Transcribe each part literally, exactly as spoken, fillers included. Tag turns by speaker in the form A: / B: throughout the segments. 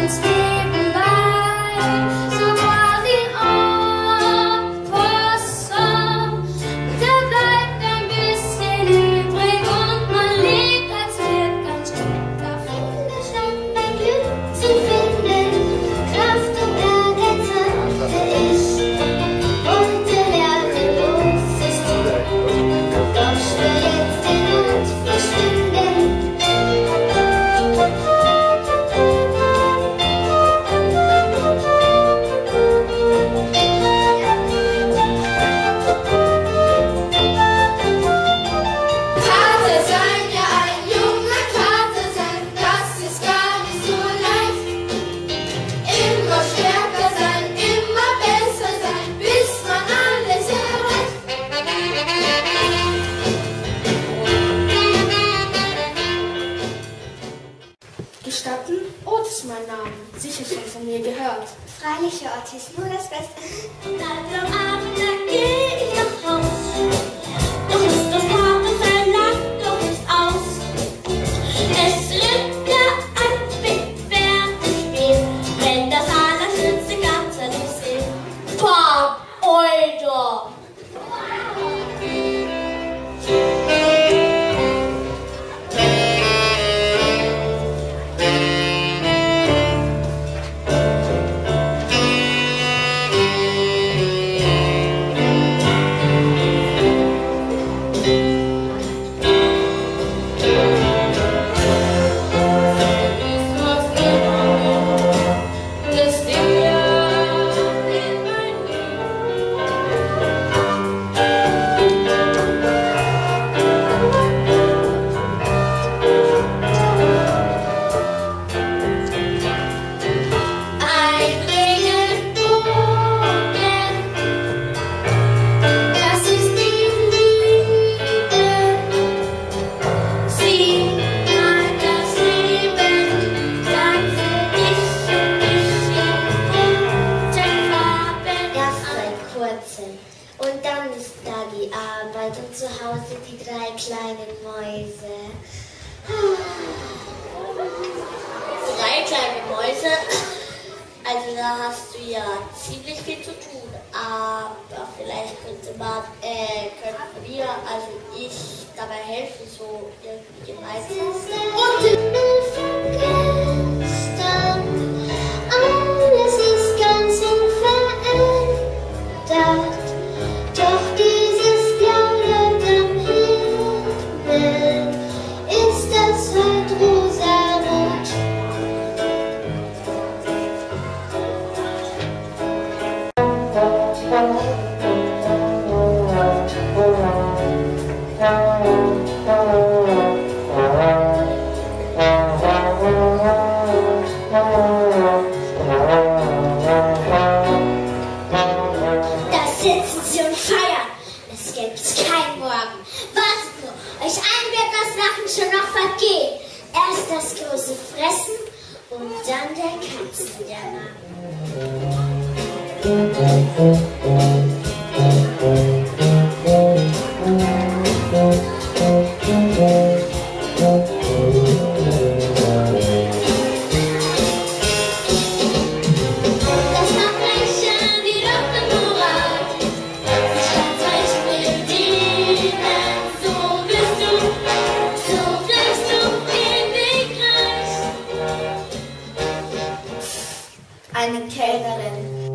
A: Freilich, Otis, nur das Beste. Dann am Abend, da geh ich nach Haus. Doch ist das Wort, sein Lacht doch nicht aus. Es rückt der Anblick, während ich spiel, wenn das Allerschönste Ganze losgeht. Pam, Alter!
B: Und dann ist da die Arbeit und zu Hause die drei kleinen Mäuse.
C: Drei kleine Mäuse? Also da hast du ja ziemlich viel zu tun. Aber vielleicht könnte man, äh, könnten wir, also ich, dabei helfen, so irgendwie gemeinsam.
B: Und vergestern, alles ist ganz unverändert. Doch dieses Blaue am Himmel, ist das halt rosarot?
A: Da sitzen sie und feiern. Es gibt keinen Morgen. Wartet nur, euch allen wird das Lachen schon noch vergehen. Erst das große Fressen und dann der Katzenjammer. Das Verbrechen, die Doppelmoral, sich ganz recht bedienen. So bist du, so bleibst du ewig reich.
D: Eine Kellnerin.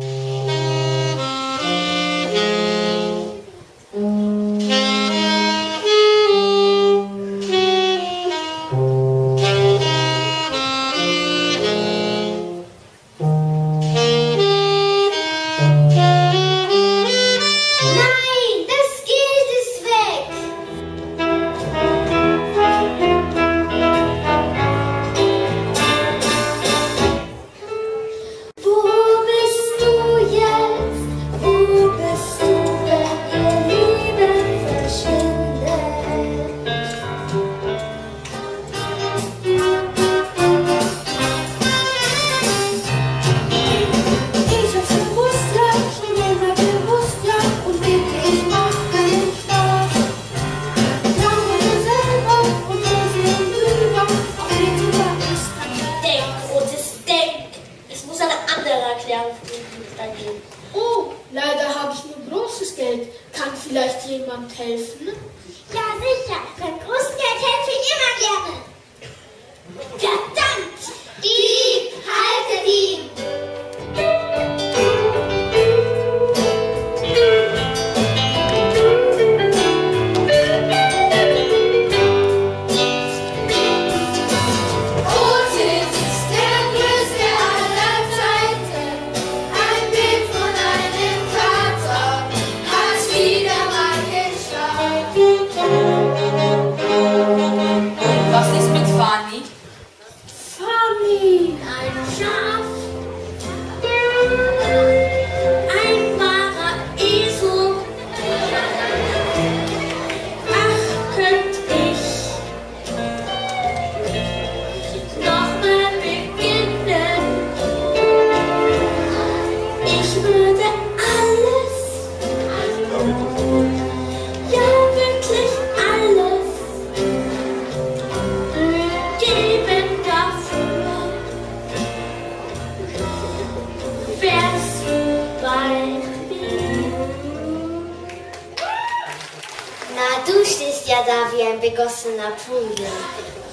A: Nein, das Geld ist weg. Wo bist du?
C: weitergehen.
D: Oh, leider habe ich nur großes Geld. Kann vielleicht jemand helfen?
B: Ja, sicher. Beim großen Geld helfe ich immer gerne. Verdammt! Dieb! Halte Dieb!
E: Was ist mit Fanny?
D: Fanny!
C: Ein Schaf, ein wahrer Esel. Ach, könnt ich nochmal beginnen. Ich würde alles, ja wirklich alles geben dafür. Wärst du bei mir?
B: Na, du stehst ja da wie ein begossener Pudel.